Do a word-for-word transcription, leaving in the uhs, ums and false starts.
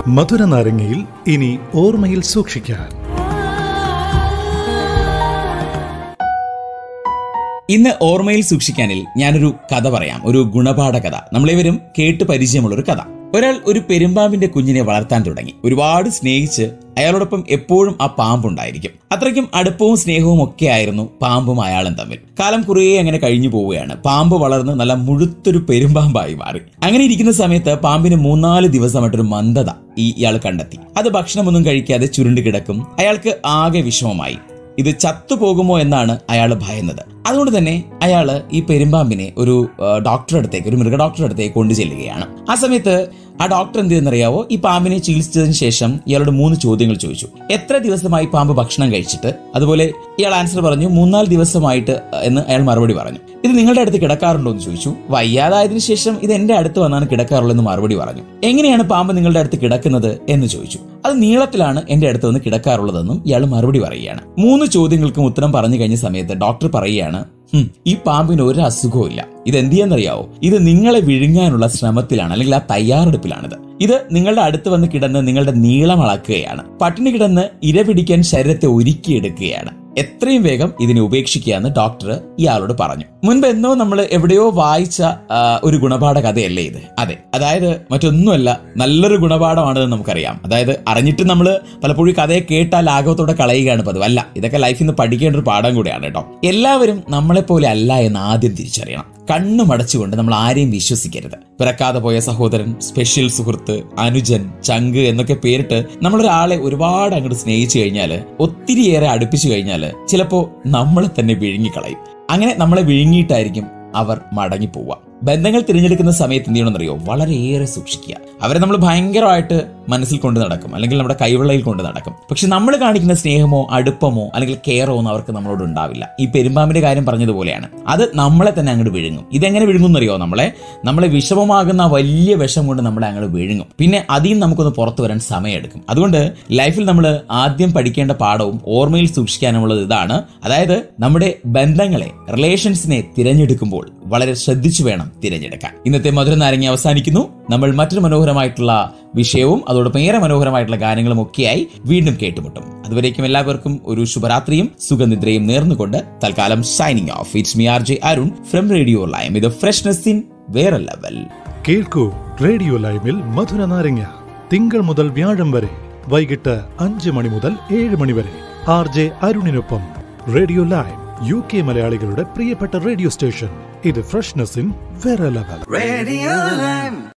മധുര നാരങ്ങയിൽ ഇനി ഓർമ്മയിൽ സൂക്ഷിക്കാൻ. ഇന്ന് ഓർമ്മയിൽ സൂക്ഷിക്കാനിൽ ഞാനൊരു കഥ പറയാം. ഒരു ഗുണപാഠ കഥ. നമ്മളേവരും കേട്ട് പരിചയമുള്ളൊരു കഥ. ഒരാൾ ഒരു പെരുമ്പാമ്പിന്റെ കുഞ്ഞിനെ വളർത്താൻ തുടങ്ങി. ഒരുപാട് സ്നേഹിച്ച് അയാളോടൊപ്പം എപ്പോഴും ആ പാമ്പുണ്ടായിരിക്കും. അത്രയ്ക്കും അടുപ്പവും സ്നേഹവും ഒക്കെ ആയിരുന്നു പാമ്പും അയാളും തമ്മിൽ. കാലം കുറേ അങ്ങനെ കഴിഞ്ഞു പോവുകയാണ്. പാമ്പ് വളർന്ന് നല്ല മുഴുത്തൊരു പെരുമ്പാമ്പായി മാറി. അങ്ങനെ ഇരിക്കുന്ന സമയത്ത് പാമ്പിന് മൂന്നാല് ദിവസമായിട്ടൊരു മന്ദത ഈ ഇയാൾ കണ്ടെത്തി. അത് ഭക്ഷണമൊന്നും കഴിക്കാതെ ചുരുണ്ട് കിടക്കും. അയാൾക്ക് ആകെ വിഷമമായി. ഇത് ചത്തുപോകുമോ എന്നാണ് അയാൾ ഭയന്നത്. അതുകൊണ്ട് തന്നെ അയാൾ ഈ പെരുമ്പാമ്പിനെ ഒരു ഡോക്ടറുടെ അടുത്തേക്ക്, ഒരു മൃഗ ഡോക്ടറുടെ അടുത്തേക്ക് കൊണ്ടു ചെല്ലുകയാണ്. ആ സമയത്ത് ആ ഡോക്ടർ എന്ത് ചെയ്യുന്നറിയാവോ? ഈ പാമ്പിനെ ചികിത്സിച്ചതിന് ശേഷം ഇയാളോട് മൂന്ന് ചോദ്യങ്ങൾ ചോദിച്ചു. എത്ര ദിവസമായി പാമ്പ് ഭക്ഷണം കഴിച്ചിട്ട്? അതുപോലെ ഇയാൾ ആൻസർ പറഞ്ഞു മൂന്നാല് ദിവസമായിട്ട് എന്ന് അയാൾ മറുപടി പറഞ്ഞു. ഇത് നിങ്ങളുടെ അടുത്ത് കിടക്കാറുണ്ടോ എന്ന് ചോദിച്ചു. വയ്യാതായതിനു ശേഷം ഇത് എന്റെ അടുത്ത് വന്നാണ് കിടക്കാറുള്ളത് എന്ന് മറുപടി പറഞ്ഞു. എങ്ങനെയാണ് പാമ്പ് നിങ്ങളുടെ അടുത്ത് കിടക്കുന്നത് എന്ന് ചോദിച്ചു. അത് നീളത്തിലാണ് എന്റെ അടുത്ത് വന്ന് കിടക്കാറുള്ളതെന്നും ഇയാൾ മറുപടി പറയുകയാണ്. മൂന്ന് ചോദ്യങ്ങൾക്കും ഉത്തരം പറഞ്ഞു കഴിഞ്ഞ സമയത്ത് ഡോക്ടർ പറയുകയാണ്, ഈ പാമ്പിന് ഒരു അസുഖവും ഇല്ല. ഇത് എന്ത് ചെയ്യാന്നറിയാവോ? ഇത് നിങ്ങളെ വിഴുങ്ങാനുള്ള ശ്രമത്തിലാണ്, അല്ലെങ്കിൽ ആ തയ്യാറെടുപ്പിലാണിത്. ഇത് നിങ്ങളുടെ അടുത്ത് വന്ന് കിടന്ന് നിങ്ങളുടെ നീളം അളക്കുകയാണ്. പട്ടിണി കിടന്ന് ഇര പിടിക്കാൻ ശരീരത്തെ ഒരുക്കിയെടുക്കുകയാണ്. എത്രയും വേഗം ഇതിനെ ഉപേക്ഷിക്കുക എന്ന് ഡോക്ടർ ഇയാളോട് പറഞ്ഞു. മുൻപ് എന്നോ നമ്മൾ എവിടെയോ വായിച്ച ഒരു ഗുണപാഠ കഥയല്ലേ ഇത്? അതെ, അതായത് മറ്റൊന്നുമല്ല, നല്ലൊരു ഗുണപാഠമാണെന്ന് നമുക്കറിയാം. അതായത് അറിഞ്ഞിട്ട് നമ്മൾ പലപ്പോഴും കഥയെ കേട്ടാൽ ലാഘവത്തോടെ കളയുകയാണ് പതിവ്. അല്ല, ഇതൊക്കെ ലൈഫിൽ നിന്ന് പഠിക്കേണ്ട ഒരു പാഠം കൂടിയാണ് കേട്ടോ. എല്ലാവരും നമ്മളെപ്പോലെ അല്ല എന്ന് ആദ്യം തിരിച്ചറിയണം. കണ്ണുമടച്ചുകൊണ്ട് നമ്മൾ ആരെയും വിശ്വസിക്കരുത്. പിറക്കാതെ പോയ സഹോദരൻ, സ്പെഷ്യൽ സുഹൃത്ത്, അനുജൻ, ചങ്ക് എന്നൊക്കെ പേരിട്ട് നമ്മളൊരാളെ ഒരുപാട് അങ്ങോട്ട് സ്നേഹിച്ചു കഴിഞ്ഞാൽ, ഒത്തിരിയേറെ അടുപ്പിച്ചു കഴിഞ്ഞാൽ ചിലപ്പോ നമ്മളെ തന്നെ വിഴുങ്ങിക്കളയും. അങ്ങനെ നമ്മളെ വിഴുങ്ങിയിട്ടായിരിക്കും അവർ മടങ്ങിപ്പോവുക. ബന്ധങ്ങൾ തിരഞ്ഞെടുക്കുന്ന സമയത്ത് എന്ത് ചെയ്യണമെന്നറിയോ? വളരെയേറെ സൂക്ഷിക്കുക. അവരെ നമ്മൾ ഭയങ്കരമായിട്ട് മനസ്സിൽ കൊണ്ട് നടക്കും, അല്ലെങ്കിൽ നമ്മുടെ കൈവെള്ളയിൽ കൊണ്ട് നടക്കും. പക്ഷെ നമ്മൾ കാണിക്കുന്ന സ്നേഹമോ അടുപ്പമോ അല്ലെങ്കിൽ കെയറോ ഒന്നും അവർക്ക് നമ്മളോട് ഉണ്ടാവില്ല. ഈ പെരുമ്പാമ്പിന്റെ കാര്യം പറഞ്ഞതുപോലെയാണ്. അത് നമ്മളെ തന്നെ അങ്ങോട്ട് വിഴുങ്ങും. ഇതെങ്ങനെ വിഴുങ്ങുന്നറിയോ? നമ്മളെ നമ്മളെ വിഷമമാകുന്ന വലിയ വിഷം കൊണ്ട് നമ്മളെ അങ്ങോട്ട് വിഴുങ്ങും. പിന്നെ അതിൽ നിന്ന് നമുക്കൊന്ന് പുറത്തു വരാൻ സമയമെടുക്കും. അതുകൊണ്ട് ലൈഫിൽ നമ്മൾ ആദ്യം പഠിക്കേണ്ട പാഠവും ഓർമ്മയിൽ സൂക്ഷിക്കാനുള്ളത് ഇതാണ്. അതായത് നമ്മുടെ ബന്ധങ്ങളെ, റിലേഷൻസിനെ തിരഞ്ഞെടുക്കുമ്പോൾ വളരെ ശ്രദ്ധിച്ചു വേണം തിരഞ്ഞെടുക്കാൻ. ഇന്നത്തെ മധുര നാരങ്ങ അവസാനിക്കുന്നു. നമ്മൾ മറ്റൊരു മനോഹരമായിട്ടുള്ള വിഷയവും അതോടൊപ്പം ഏറെ മനോഹരമായിട്ടുള്ള ഗാനങ്ങളും ഒക്കെയായി വീണ്ടും കേട്ടുമുട്ടും. അതുവരേക്കും എല്ലാവർക്കും ഒരു ശുഭരാത്രിയും സുഖനിദ്രയും നേർന്നുകൊണ്ട് തൽക്കാലം signing off. It's me R J Arun from radio Lime. ഇത് ഫ്രഷ്നെസ് ഇൻ വേറെ ലെവൽ. കേൾക്കൂ റേഡിയോ ലൈമിൽ മധുര നാരങ്ങ തിങ്കൾ മുതൽ വ്യാഴം വരെ വൈകിട്ട് അഞ്ച് മണി മുതൽ ഏഴ് മണി വരെ ആർ ജെ അരുണിനൊപ്പം. റേഡിയോ ലൈം, യു കെ മലയാളികളുടെ പ്രിയപ്പെട്ട റേഡിയോ സ്റ്റേഷൻ. ഇത് ഫ്രഷ്നെസ് ഇൻ വേറെ ലെവൽ.